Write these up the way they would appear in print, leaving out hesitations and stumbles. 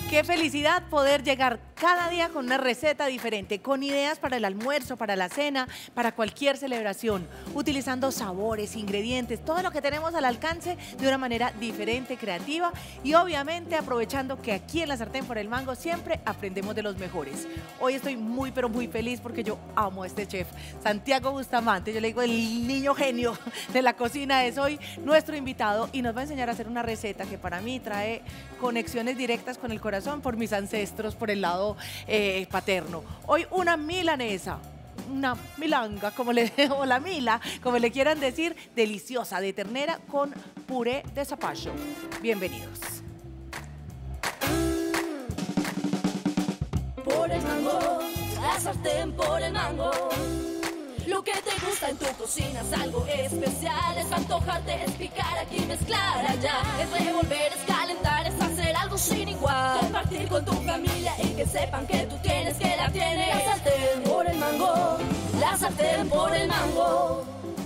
Qué felicidad poder llegar cada día con una receta diferente, con ideas para el almuerzo, para la cena, para cualquier celebración, utilizando sabores, ingredientes, todo lo que tenemos al alcance de una manera diferente, creativa y obviamente aprovechando que aquí en La Sartén por el Mango siempre aprendemos de los mejores. Hoy estoy muy pero muy feliz porque yo amo a este chef, Santiago Bustamante. Yo le digo el niño genio de la cocina, es hoy nuestro invitado y nos va a enseñar a hacer una receta que para mí trae conexiones directas con el corazón por mis ancestros, por el lado paterno. Hoy una milanesa, una milanga, o la mila, como le quieran decir, deliciosa, de ternera con puré de zapallo. Bienvenidos. Por el mango, La Sartén por el mango. Lo que te gusta en tu cocina es algo especial. Es antojarte, es picar aquí, mezclar allá. Es revolver, es calentar, es hacer algo sin igual. Compartir con tu familia y que sepan que tú tienes, que la tienes. La Sartén por el mango, La Sartén por el mango.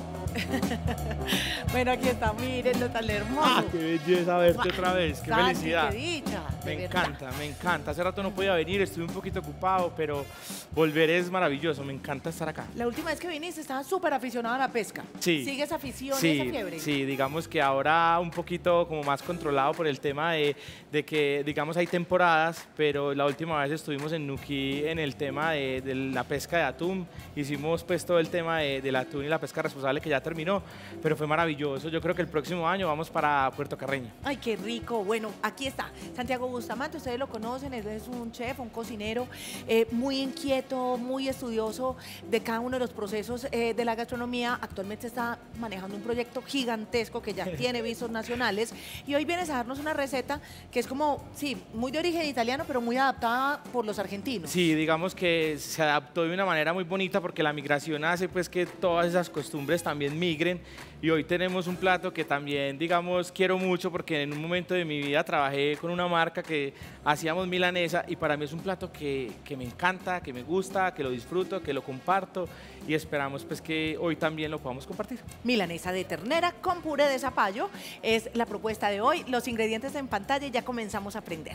Bueno, aquí está, mírenlo tan hermoso. ¡Ah, qué belleza verte otra vez! ¡Qué Santi, felicidad! ¡Qué dicha! Me encanta, me encanta. Hace rato no podía venir, estuve un poquito ocupado, pero volver es maravilloso. Me encanta estar acá. La última vez que viniste estaba súper aficionado a la pesca. Sí. ¿Sigues afición Sí, y esa fiebre? sí, digamos que ahora un poquito como más controlado por el tema de que, digamos, hay temporadas, pero la última vez estuvimos en Nuquí en el tema de la pesca de atún. Hicimos pues todo el tema del atún y la pesca responsable que ya terminó, pero fue maravilloso. Yo creo que el próximo año vamos para Puerto Carreño. Ay, qué rico. Bueno, aquí está Santiago Bustamante, ustedes lo conocen, él es un chef, un cocinero muy inquieto, muy estudioso de cada uno de los procesos de la gastronomía. Actualmente está manejando un proyecto gigantesco que ya tiene visos nacionales y hoy vienes a darnos una receta que es como, sí, muy de origen italiano, pero muy adaptada por los argentinos. Sí, digamos que se adaptó de una manera muy bonita porque la migración hace pues que todas esas costumbres también migren y hoy tenemos un plato que también, digamos, quiero mucho porque en un momento de mi vida trabajé con una marca que hacíamos milanesa y para mí es un plato que me encanta, que me gusta, que lo disfruto, que lo comparto y esperamos pues que hoy también lo podamos compartir. Milanesa de ternera con puré de zapallo es la propuesta de hoy. Los ingredientes en pantalla y ya comenzamos a aprender.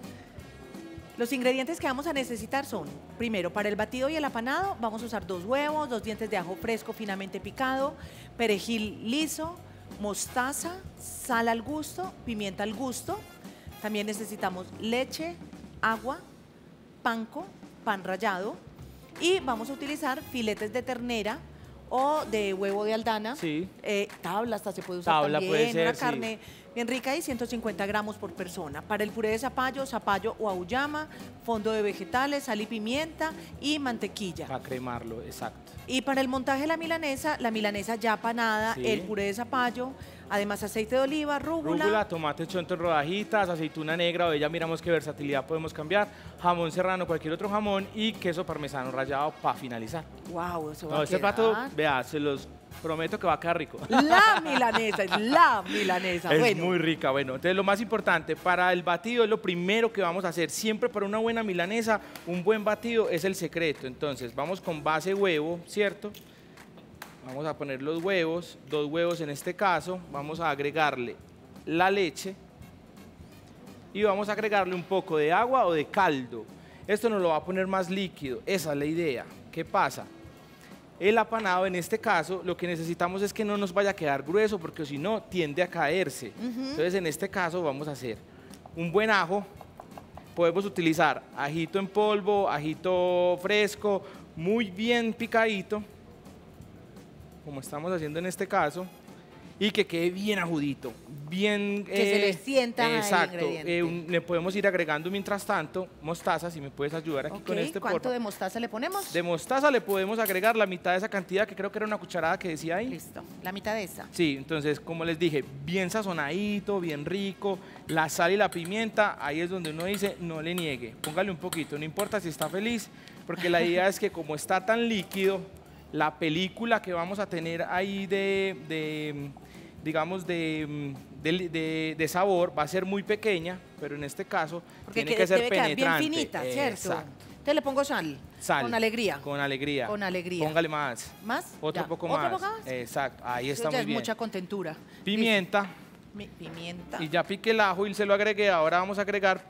Los ingredientes que vamos a necesitar son, primero, para el batido y el apanado, vamos a usar 2 huevos, 2 dientes de ajo fresco finamente picado, perejil liso, mostaza, sal al gusto, pimienta al gusto. También necesitamos leche, agua, panko, pan rallado y vamos a utilizar filetes de ternera o de huevo de aldana. Sí. Tabla hasta se puede usar Tabla también, puede ser, una sí. carne bien rica y 150 gramos por persona. Para el puré de zapallo, zapallo o auyama, fondo de vegetales, sal y pimienta y mantequilla. Para cremarlo, exacto. Y para el montaje de la milanesa ya apanada, Sí. el puré de zapallo, además aceite de oliva, Rúgula, tomate chonto en rodajitas, aceituna negra o ya miramos qué versatilidad podemos cambiar, jamón serrano, cualquier otro jamón y queso parmesano rallado para finalizar. Wow, eso va No, a este quedar. plato, vea, se los prometo que va a quedar rico. La milanesa, es la milanesa. Es Bueno, muy rica, bueno, entonces lo más importante para el batido es lo primero que vamos a hacer, siempre para una buena milanesa, un buen batido es el secreto, entonces vamos con base huevo, ¿cierto? Vamos a poner los huevos, 2 huevos en este caso, vamos a agregarle la leche y vamos a agregarle un poco de agua o de caldo. Esto nos lo va a poner más líquido, esa es la idea. ¿Qué pasa? El apanado en este caso lo que necesitamos es que no nos vaya a quedar grueso porque si no tiende a caerse. Entonces en este caso vamos a hacer un buen ajo, podemos utilizar ajito en polvo, ajito fresco, muy bien picadito, como estamos haciendo en este caso, y que quede bien ajudito, bien... que se le sienta exacto, el ingrediente. le podemos ir agregando mientras tanto mostaza, si me puedes ayudar aquí con este, ¿cuánto porfa. de mostaza le ponemos? De mostaza le podemos agregar la mitad de esa cantidad, que creo que era una cucharada que decía ahí. Listo, la mitad de esa. Sí, entonces, como les dije, bien sazonadito, bien rico, la sal y la pimienta, ahí es donde uno dice, no le niegue, póngale un poquito, no importa si está feliz, porque la idea es que como está tan líquido, la película que vamos a tener ahí digamos, de sabor va a ser muy pequeña, pero en este caso Porque tiene que ser debe quedar penetrante. bien finita, ¿cierto? Exacto. Entonces le pongo sal. Sal. Con alegría. Con alegría. Con alegría. Póngale más. ¿Más? Otro Ya. poco ¿Otro más. poco más? Exacto, ahí Eso está ya muy es bien. mucha contentura. Pimienta. Pimienta. Y ya piqué el ajo y se lo agregué. Ahora vamos a agregar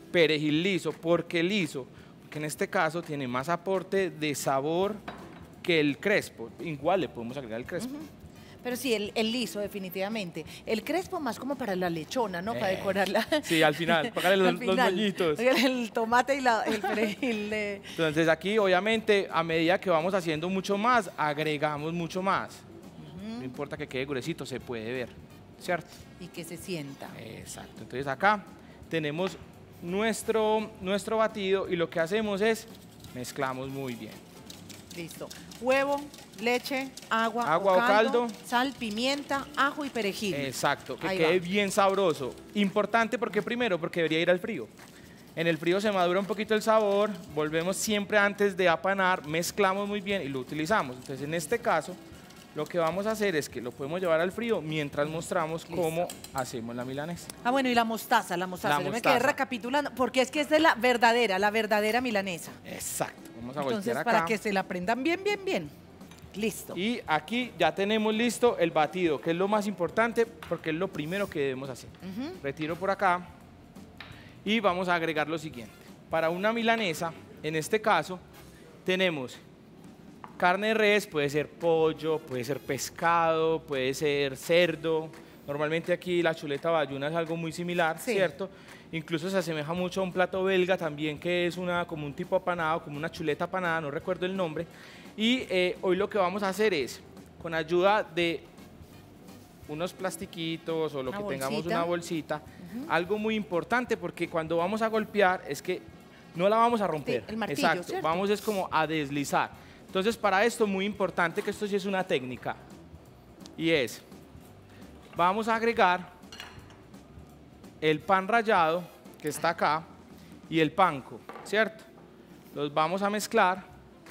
perejil liso. ¿Por qué liso? Porque en este caso tiene más aporte de sabor que el crespo. Igual le podemos agregar el crespo. Pero sí, el liso, definitivamente. El crespo más como para la lechona, ¿no? Para decorarla. Sí, al final, para los moñitos. El tomate y el perejil. Entonces aquí, obviamente, a medida que vamos haciendo mucho más, agregamos mucho más. No importa que quede gruesito, se puede ver, ¿cierto? Y que se sienta. Exacto. Entonces acá tenemos nuestro batido y lo que hacemos es mezclamos muy bien. Listo. Huevo, leche, agua o caldo, sal, pimienta, ajo y perejil. Exacto, que Ahí quede va. bien sabroso. Importante porque primero, porque debería ir al frío. En el frío se madura un poquito el sabor, volvemos siempre antes de apanar, mezclamos muy bien y lo utilizamos. Entonces en este caso, lo que vamos a hacer es que lo podemos llevar al frío mientras mostramos cómo hacemos la milanesa. Ah, bueno, y la mostaza. Yo me quedé mostaza. recapitulando, porque es que es de la verdadera milanesa. Exacto, vamos a Entonces, voltear acá. para que se la aprendan bien, bien, bien. Listo. Y aquí ya tenemos listo el batido, que es lo más importante porque es lo primero que debemos hacer. Retiro por acá y vamos a agregar lo siguiente. Para una milanesa, en este caso, tenemos carne de res, puede ser pollo, puede ser pescado, puede ser cerdo. Normalmente aquí la chuleta bayuna es algo muy similar, Sí. ¿cierto? Incluso se asemeja mucho a un plato belga también, que es como un tipo apanado, como una chuleta apanada, no recuerdo el nombre. Y hoy lo que vamos a hacer es, con ayuda de unos plastiquitos o lo que tengamos, una bolsita, algo muy importante, porque cuando vamos a golpear es que no la vamos a romper. Sí, el martillo, exacto, ¿cierto? vamos es como a deslizar. Entonces para esto muy importante, que esto sí es una técnica, y es, vamos a agregar el pan rallado que está acá y el panko, ¿cierto? Los vamos a mezclar.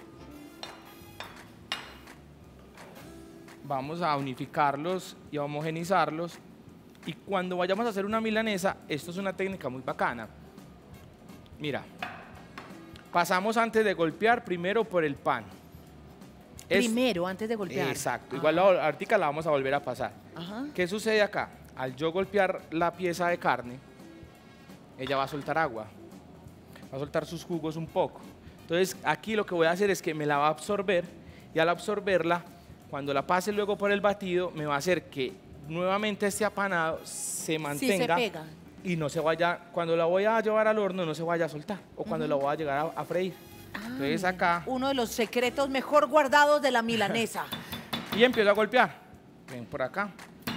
Vamos a unificarlos y a homogenizarlos. Y cuando vayamos a hacer una milanesa, esto es una técnica muy bacana. Mira, pasamos antes de golpear primero por el pan. Primero, antes de golpear. Exacto, igual la artica la vamos a volver a pasar. Ajá. ¿Qué sucede acá? Al yo golpear la pieza de carne, ella va a soltar agua, va a soltar sus jugos un poco. Entonces aquí lo que voy a hacer es que me la va a absorber, y al absorberla, cuando la pase luego por el batido, me va a hacer que nuevamente este apanado se mantenga. Sí, se pega. Y no se vaya, cuando la voy a llevar al horno, no se vaya a soltar, o cuando la voy a llegar a freír. Entonces acá, Uno de los secretos mejor guardados de la milanesa. y empiezo a golpear. Ven por acá.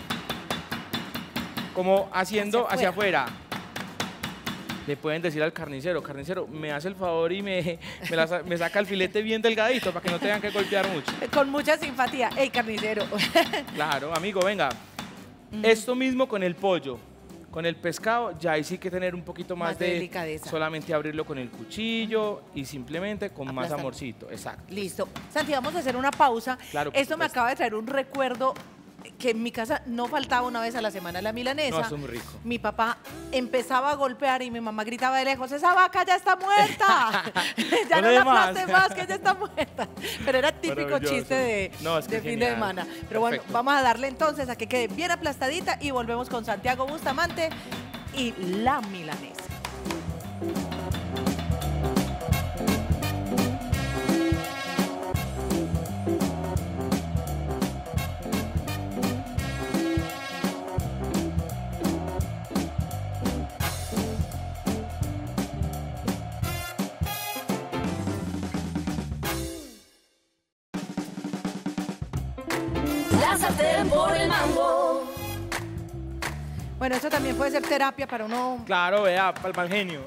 Como haciendo hacia afuera. Le pueden decir al carnicero, carnicero, me hace el favor y me saca el filete bien delgadito para que no tengan que golpear mucho. Con mucha simpatía. ¡Ey, carnicero! Claro, amigo, venga. Esto mismo con el pollo. Con el pescado ya hay sí que tener un poquito más de delicadeza. Solamente abrirlo con el cuchillo y simplemente con más Aplastar. amorcito. Exacto. Listo. Santi, vamos a hacer una pausa. Claro, por Esto me supuesto. acaba de traer un recuerdo que en mi casa no faltaba una vez a la semana la milanesa. No, esto es muy rico. Mi papá empezaba a golpear y mi mamá gritaba de lejos, ¡esa vaca ya está muerta! Ya no Ponle la más. aplaste más, que ya está muerta. Pero era típico Maravilloso. chiste de, No, es que de fin genial. de semana. Pero bueno, Perfecto. vamos a darle entonces a que quede bien aplastadita y volvemos con Santiago Bustamante y la milanesa. La sartén por el mango. Bueno, eso también puede ser terapia para uno. Claro, vea, para el mal genio.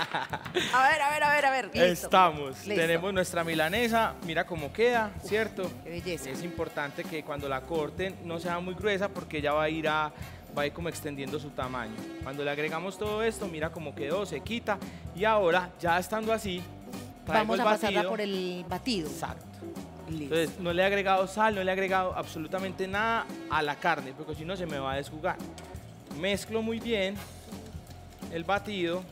A ver. Listo. Estamos. Listo. Tenemos nuestra milanesa. Mira cómo queda, ¿cierto? Qué belleza. Es importante que cuando la corten no sea muy gruesa porque ella va a ir como extendiendo su tamaño. Cuando le agregamos todo esto, mira cómo quedó, se quita. Y ahora, ya estando así, traigo Vamos el a pasarla batido. por el batido. Exacto. Listo. Entonces, no le he agregado sal, no le he agregado absolutamente nada a la carne, porque si no se me va a desjugar. Mezclo muy bien el batido.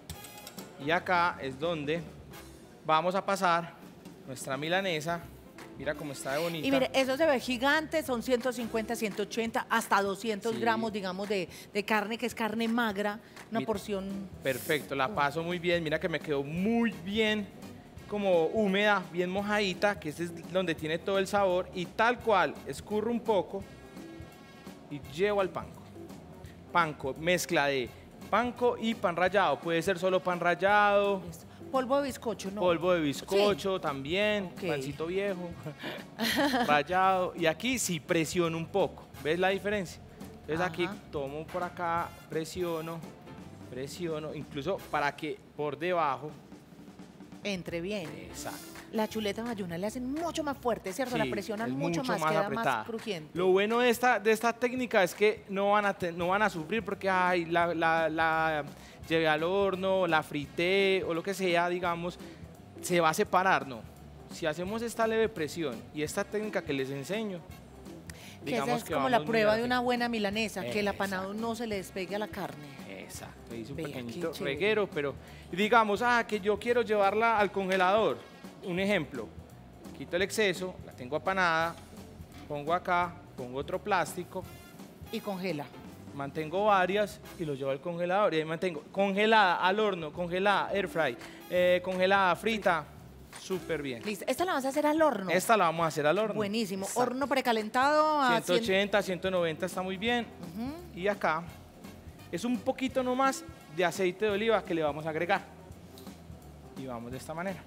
Y acá es donde vamos a pasar nuestra milanesa Mira cómo está de bonita. Y mire, eso se ve gigante, son 150, 180, hasta 200 Sí. gramos, digamos, de carne, que es carne magra, una Mira, porción. Perfecto, la paso muy bien. Mira que me quedó muy bien, como húmeda, bien mojadita, que este es donde tiene todo el sabor. Y tal cual, escurro un poco y llevo al panko. Panko, mezcla de panko y pan rallado. Puede ser solo pan rallado, Listo. Polvo de bizcocho, ¿no? polvo de bizcocho también, Ok. pancito viejo, rallado. Y aquí sí presiono un poco. ¿Ves la diferencia? Entonces aquí Ajá. tomo por acá, presiono, incluso para que por debajo. Entre bien. Exacto. La chuleta bayuna le hacen mucho más fuerte, ¿cierto? La Sí, presionan es mucho más, queda apretada. más crujiente. Lo bueno de esta técnica es que no van a sufrir porque ay, la llevé al horno, la frité o lo que sea, digamos, se va a separar, no. Si hacemos esta leve presión y esta técnica que les enseño, Que digamos esa es que como vamos la muy prueba de rápido. una buena milanesa, que el Exacto. apanado no se le despegue a la carne. Exacto, hice un Vea, qué pequeñito chévere. reguero, pero digamos, que yo quiero llevarla al congelador. Un ejemplo, quito el exceso, la tengo apanada, pongo acá, pongo otro plástico, Y congela. mantengo varias y lo llevo al congelador. Y ahí mantengo congelada al horno, congelada air fry, congelada frita, súper bien. Listo. ¿Esta la vas a hacer al horno? Esta la vamos a hacer al horno. Buenísimo. Exacto. Horno precalentado a 180, 190 está muy bien. Ujú. Y acá es un poquito nomás de aceite de oliva que le vamos a agregar. Y vamos de esta manera.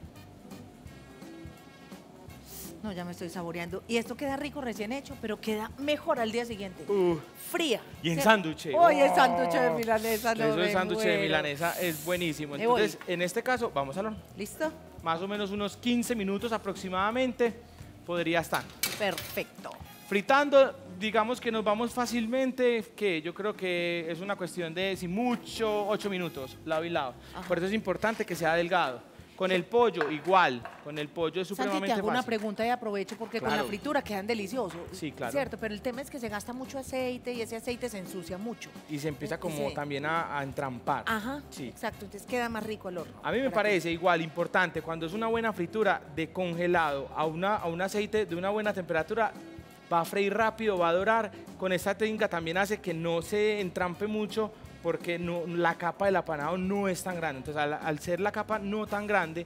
No, ya me estoy saboreando. Y esto queda rico recién hecho, pero queda mejor al día siguiente. Fría. Y en ¿cierto? sándwich. Oye, el sándwich de milanesa. No Eso me de sándwich de muero. milanesa es buenísimo. Me voy. Entonces, en este caso, vamos al horno. ¿Listo? Más o menos unos 15 minutos aproximadamente podría estar. Perfecto. Fritando, digamos que nos vamos fácilmente, que yo creo que es una cuestión de, si mucho, 8 minutos, lado y lado. Ajá. Por eso es importante que sea delgado. Con el pollo, igual. Con el pollo es Santi, supremamente te hago una fácil. pregunta y aprovecho porque con Claro. la fritura quedan deliciosos. Sí, claro. Cierto, pero el tema es que se gasta mucho aceite y ese aceite se ensucia mucho. Y se empieza como Sí. también a entrampar. Ajá, Sí. exacto. Entonces queda más rico el horno. A mí me Para que- parece igual importante cuando es una buena fritura de congelado a un aceite de una buena temperatura, va a freír rápido, va a dorar. Con esta técnica también hace que no se entrampe mucho porque la capa del apanado no es tan grande. Entonces al ser la capa no tan grande,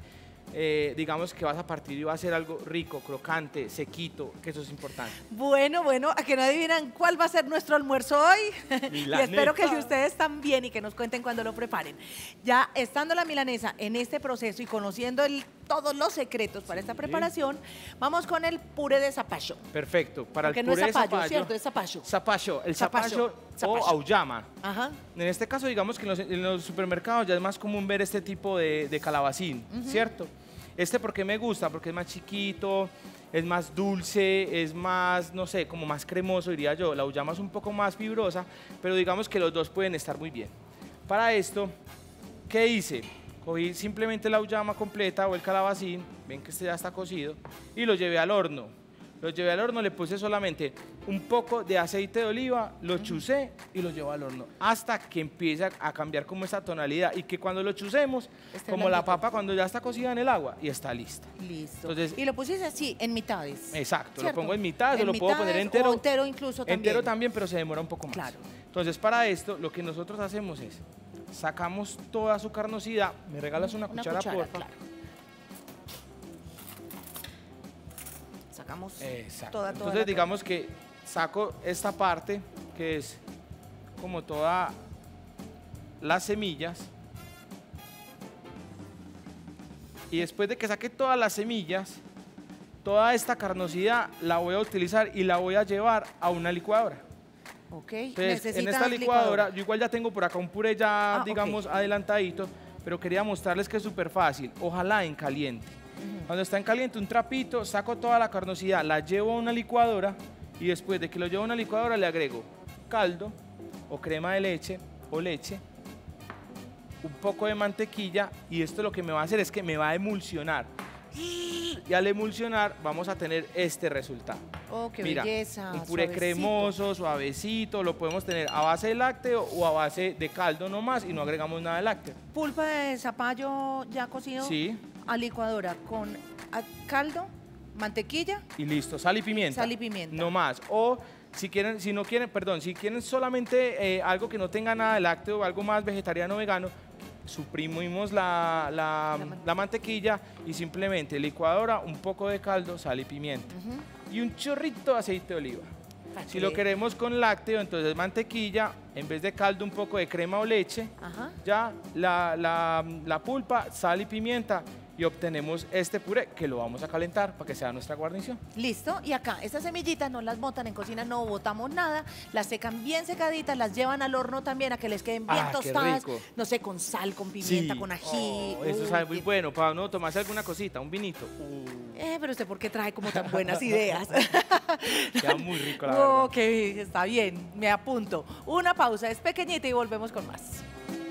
digamos que vas a partir y va a ser algo rico, crocante, sequito, que eso es importante. Bueno, a que no adivinan cuál va a ser nuestro almuerzo hoy. Y Milanesa. espero que el de ustedes también y que nos cuenten cuando lo preparen. Ya estando la milanesa en este proceso y conociendo todos los secretos para esta preparación, vamos con el puré de zapallo. Perfecto. Para Porque el no es puré de zapallo, zapallo, ¿cierto? Es zapallo. zapallo, el Zapallo, zapallo o auyama. Ajá. En este caso, digamos que en los supermercados ya es más común ver este tipo de calabacín, ¿cierto? Porque me gusta, porque es más chiquito, es más dulce, es más, no sé, como más cremoso, diría yo. La auyama es un poco más fibrosa, pero digamos que los dos pueden estar muy bien. Para esto, ¿qué hice? Cogí simplemente la auyama completa o el calabacín, ven que este ya está cocido, y lo llevé al horno. Lo llevé al horno, le puse solamente un poco de aceite de oliva, lo chucé y lo llevo al horno hasta que empiece a cambiar como esta tonalidad y que cuando lo chucemos, Esté como la blandito. papa cuando ya está cocida en el agua y está lista. Listo. Entonces- y lo pusiste así, en mitades. Exacto, ¿cierto? lo pongo en mitad, En lo puedo poner mitades entero. o entero incluso también. Entero también, pero se demora un poco más. Claro. Entonces, para esto, lo que nosotros hacemos es, sacamos toda su carnosidad, me regalas una cuchara, porfa. claro. Sacamos Exacto. toda Entonces, la digamos que saco esta parte, que es como todas las semillas. Y después de que saque todas las semillas, toda esta carnosidad la voy a utilizar y la voy a llevar a una licuadora. Ok, Entonces, en necesitas esta licuadora, yo igual ya tengo por acá un puré ya, Ah, digamos, ok. adelantadito, pero quería mostrarles que es súper fácil. Ojalá en caliente. Cuando está en caliente, un trapito, saco toda la carnosidad, la llevo a una licuadora y después de que lo llevo a una licuadora le agrego caldo o crema de leche o leche, un poco de mantequilla y esto lo que me va a hacer es que me va a emulsionar. Y al emulsionar vamos a tener este resultado. Oh, qué Mira, belleza. un puré suavecito. cremoso, suavecito, lo podemos tener a base de lácteo o a base de caldo nomás y no agregamos nada de lácteo. Pulpa de zapallo ya cocido Sí, a licuadora con caldo, mantequilla. Y listo, sal y pimienta. Sal y pimienta. No más. O si quieren, si no quieren, perdón, si quieren solamente algo que no tenga nada de lácteo o algo más vegetariano o vegano, suprimimos la mantequilla y simplemente licuadora, un poco de caldo, sal y pimienta. Y un chorrito de aceite de oliva. Si lo queremos con lácteo, entonces mantequilla, en vez de caldo un poco de crema o leche, ya la pulpa, sal y pimienta, y obtenemos este puré que lo vamos a calentar para que sea nuestra guarnición. Listo, y acá estas semillitas no las botan en cocina, no botamos nada, las secan bien secaditas, las llevan al horno también a que les queden bien tostadas, no sé, con sal, con pimienta, con ají. Eso sabe muy bueno, para no tomarse alguna cosita, un vinito. Pero usted, ¿por qué trae como tan buenas ideas? Queda muy rico, la verdad. Ok, está bien, me apunto. Una pausa, es pequeñita y volvemos con más.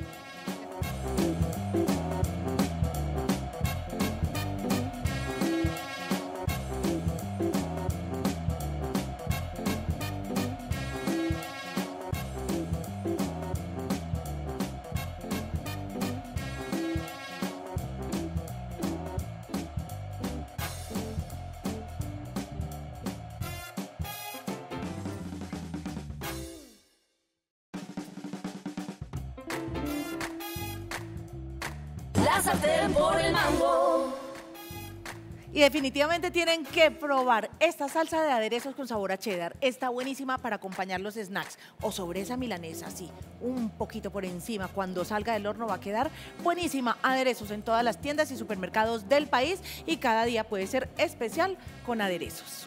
La sartén por el mango. Y definitivamente tienen que probar esta salsa de aderezos con sabor a cheddar. Está buenísima para acompañar los snacks o sobre esa milanesa, así, un poquito por encima. Cuando salga del horno va a quedar buenísima. Aderezos en todas las tiendas y supermercados del país y cada día puede ser especial con aderezos.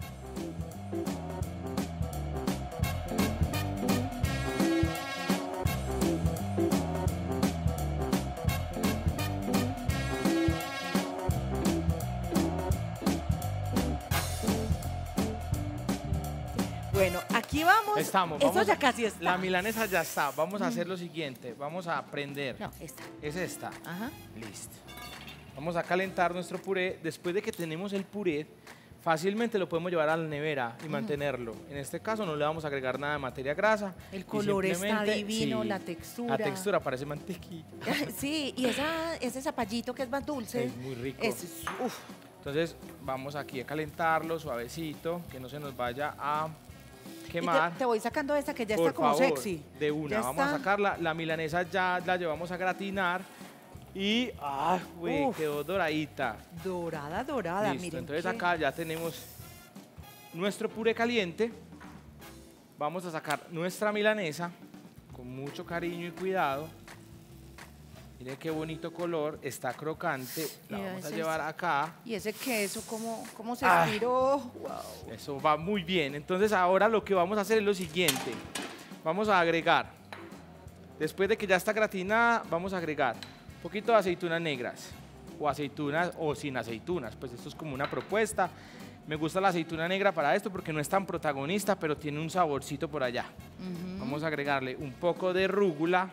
Bueno, aquí vamos. Estamos. Eso ya casi está. La milanesa ya está. Vamos a hacer lo siguiente. Vamos a prender. No, esta. Es esta. Ajá. Listo. Vamos a calentar nuestro puré. Después de que tenemos el puré, fácilmente lo podemos llevar a la nevera y mantenerlo. En este caso no le vamos a agregar nada de materia grasa. El color está simplemente, divino, sí, la textura. La textura parece mantequilla. Sí, y ese zapallito que es más dulce. Es muy rico. Uf. Entonces vamos aquí a calentarlo suavecito, que no se nos vaya a Y quemar. te voy sacando esta que ya Por está como favor, sexy. de una, Ya vamos a está. sacarla. La milanesa ya la llevamos a gratinar y Uf. quedó doradita. Dorada, dorada. Listo, Miren entonces qué- acá ya tenemos nuestro puré caliente. Vamos a sacar nuestra milanesa con mucho cariño y cuidado. Miren qué bonito color, está crocante. La Mira, vamos a ese llevar acá. Y ese queso, ¿cómo se Ah. estiró? Wow. Eso va muy bien. Entonces ahora lo que vamos a hacer es lo siguiente. Vamos a agregar, después de que ya está gratinada, vamos a agregar un poquito de aceitunas negras o aceitunas o sin aceitunas. Pues esto es como una propuesta. Me gusta la aceituna negra para esto porque no es tan protagonista, pero tiene un saborcito por allá. Vamos a agregarle un poco de rúgula,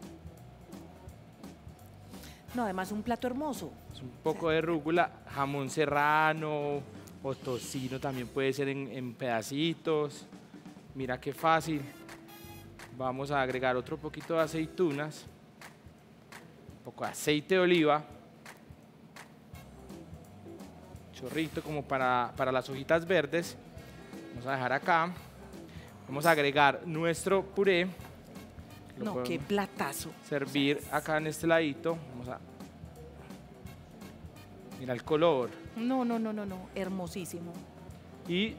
No, además un plato hermoso. un poco de rúgula, jamón serrano o tocino también puede ser en pedacitos. Mira qué fácil. Vamos a agregar otro poquito de aceitunas, un poco de aceite de oliva, chorrito como para las hojitas verdes. Vamos a dejar acá. Vamos a agregar nuestro puré. Lo No, qué podemos platazo. servir acá en este ladito. Vamos a... Mira el color. No, hermosísimo. Y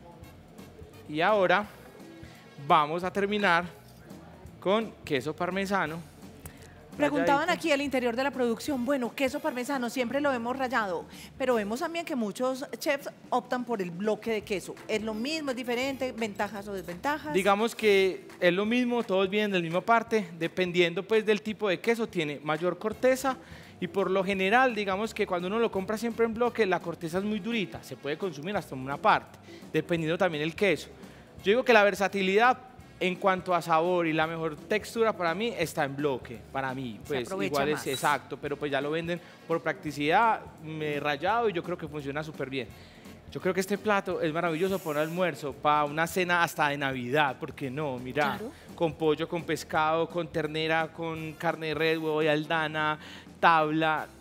ahora vamos a terminar con queso parmesano. Preguntaban ralladito. aquí al interior de la producción, bueno, queso parmesano siempre lo hemos rallado, pero vemos también que muchos chefs optan por el bloque de queso. ¿Es lo mismo, es diferente, ventajas o desventajas? Digamos que es lo mismo, todos vienen de la misma parte, dependiendo pues del tipo de queso, tiene mayor corteza y por lo general, digamos que cuando uno lo compra siempre en bloque, la corteza es muy durita, se puede consumir hasta una parte, dependiendo también el queso. Yo digo que la versatilidad en cuanto a sabor y la mejor textura para mí está en bloque, para mí, Se pues aprovecha igual es más. exacto, pero pues ya lo venden por practicidad, rallado y yo creo que funciona súper bien. Yo creo que este plato es maravilloso para un almuerzo, para una cena hasta de Navidad, ¿por qué no? Mira, Claro. con pollo, con pescado, con ternera, con carne de res, huevo de aldana, tabla,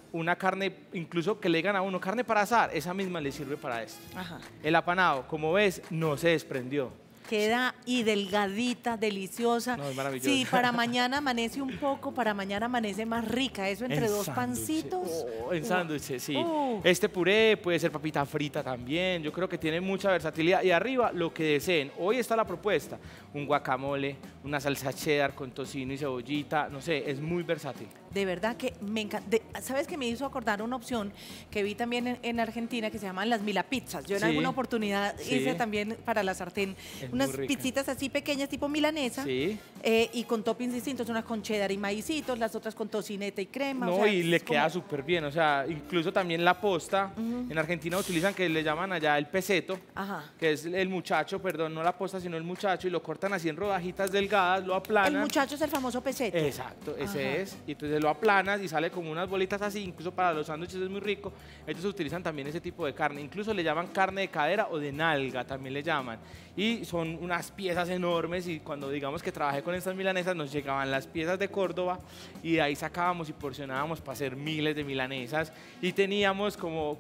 una carne, incluso que le digan a uno, carne para asar, esa misma le sirve para esto. Ajá. El apanado, como ves, no se desprendió. Queda y delgadita, deliciosa. No, es maravilloso. Sí, para mañana amanece un poco, para mañana amanece más rica. Eso entre En dos sándwiches. pancitos. En sándwiches, sí. Uh. Este puré puede ser papita frita también. Yo creo que tiene mucha versatilidad. Y arriba, lo que deseen. Hoy está la propuesta. Un guacamole, una salsa cheddar con tocino y cebollita. No sé, es muy versátil. De verdad que me encanta. ¿Sabes que me hizo acordar una opción que vi también en Argentina que se llaman las milapizzas? Yo en Sí. alguna oportunidad Sí. hice también para la sartén Es unas muy rica. pizzitas así pequeñas tipo milanesa Sí. y con toppings distintos, unas con cheddar y maicitos, las otras con tocineta y crema. No, o sea, y le es queda como- súper bien. O sea, incluso también la posta. En Argentina utilizan que le llaman allá el peseto. Ajá. Que es el muchacho, perdón, no la posta, sino el muchacho. Y lo cortan así en rodajitas delgadas, lo aplanan. El muchacho es el famoso peseto. Exacto, ese Ajá. es. Y entonces lo aplanas y sale como unas bolitas así, incluso para los sándwiches es muy rico. Ellos utilizan también ese tipo de carne, incluso le llaman carne de cadera o de nalga, también le llaman. Y son unas piezas enormes y cuando digamos que trabajé con estas milanesas nos llegaban las piezas de Córdoba y de ahí sacábamos y porcionábamos para hacer miles de milanesas y teníamos como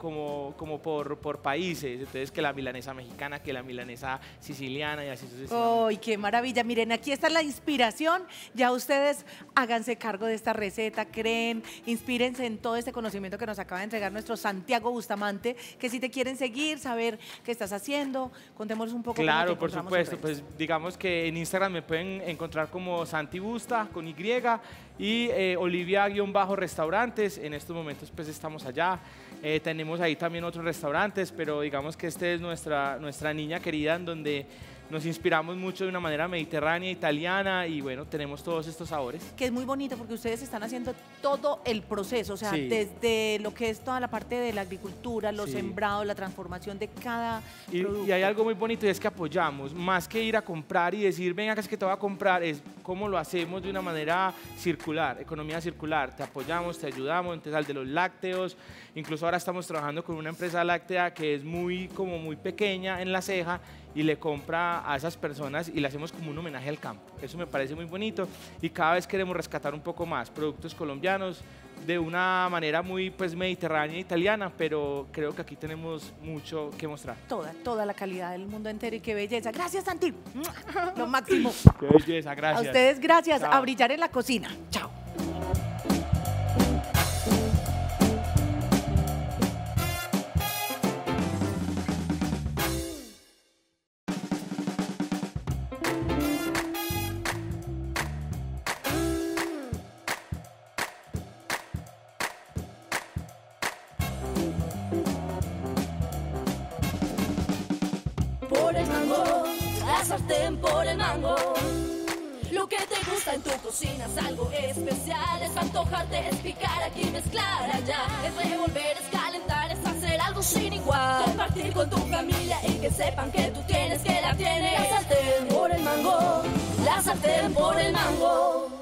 por países, entonces que la milanesa mexicana, que la milanesa siciliana y así sucesivamente. ¡Ay, qué maravilla! Miren, aquí está la inspiración. Ya ustedes háganse cargo de esta receta, creen, inspírense en todo este conocimiento que nos acaba de entregar nuestro Santiago Bustamante, que si te quieren seguir, saber qué estás haciendo, contémonos un poco cómo te Claro, por encontramos supuesto. en redes. Pues digamos que en Instagram me pueden encontrar como Santi Busta con Y y Olivia-restaurantes. En estos momentos pues estamos allá. Tenemos ahí también otros restaurantes, pero digamos que este es nuestra niña querida en donde nos inspiramos mucho de una manera mediterránea, italiana y bueno, tenemos todos estos sabores. Que es muy bonito porque ustedes están haciendo todo el proceso, o sea, Sí. desde lo que es toda la parte de la agricultura, los Sí. sembrados, la transformación de cada producto. Y hay algo muy bonito y es que apoyamos, más que ir a comprar y decir, venga, que es que te voy a comprar, es cómo lo hacemos de una manera circular, economía circular. Te apoyamos, te ayudamos, entonces al de los lácteos, incluso ahora estamos trabajando con una empresa láctea que es muy pequeña en La Ceja y le compra a esas personas y le hacemos como un homenaje al campo. Eso me parece muy bonito y cada vez queremos rescatar un poco más productos colombianos de una manera muy pues mediterránea, italiana, pero creo que aquí tenemos mucho que mostrar. Toda la calidad del mundo entero y qué belleza. Gracias, Santi. Lo máximo. Qué belleza, gracias. A ustedes gracias. Chao. A brillar en la cocina. Chao. Por el mango, la sartén por el mango. Lo que te gusta en tu cocina es algo especial. Es antojarte, es picar aquí, mezclar allá. Es revolver, es calentar, es hacer algo sin igual. Compartir con tu familia y que sepan que tú tienes, que la tienes. La sartén por el mango, la sartén por el mango.